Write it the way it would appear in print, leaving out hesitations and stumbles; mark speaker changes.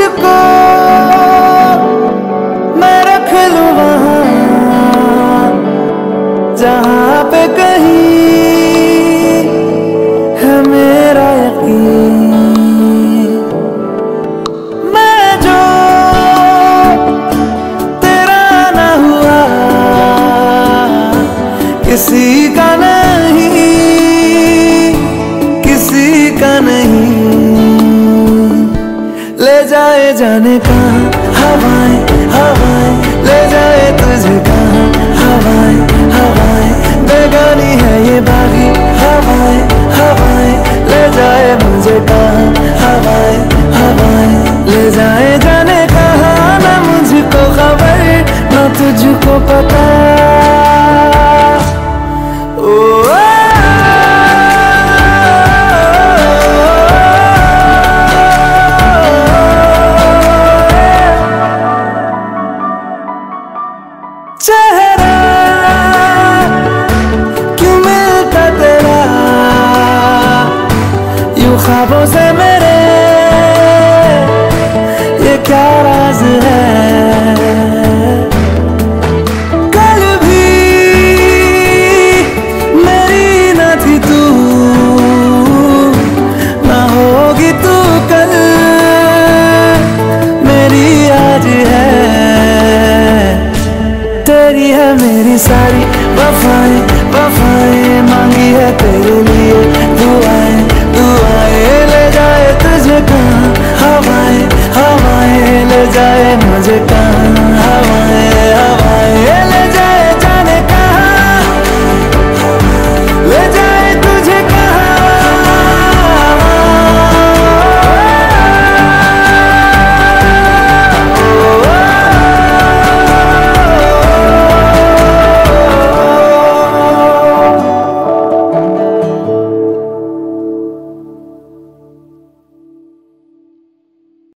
Speaker 1: तुझको मैं रख लूं वहां जहां पे कहीं है मेरा यकीन। मैं जो तेरा ना हुआ किसी का नहीं, किसी का नहीं। ले जाए जाने कहाँ हवाएं हवाएं, ले जाए तुझे कहाँ हवाएं हवाएं। बेगानी है ये बागी हवाएं हवाएं, ले जाए मुझे कहाँ हवाएं हवाएं। ले जाए जाने कहाँ ना मुझको खबर ना तुझको पता। चेहरा क्यों मिलता तेरा यूं ख्वाबों से मेरे, ये क्या राज है। कल भी मेरी न थी तू, ना होगी तू कल मेरी आज है। तेरी है मेरी सारी वफाएं वफाएं, मांगी है तेरे लिए दुआएं दुआएं। ले जाए तुझे कहाँ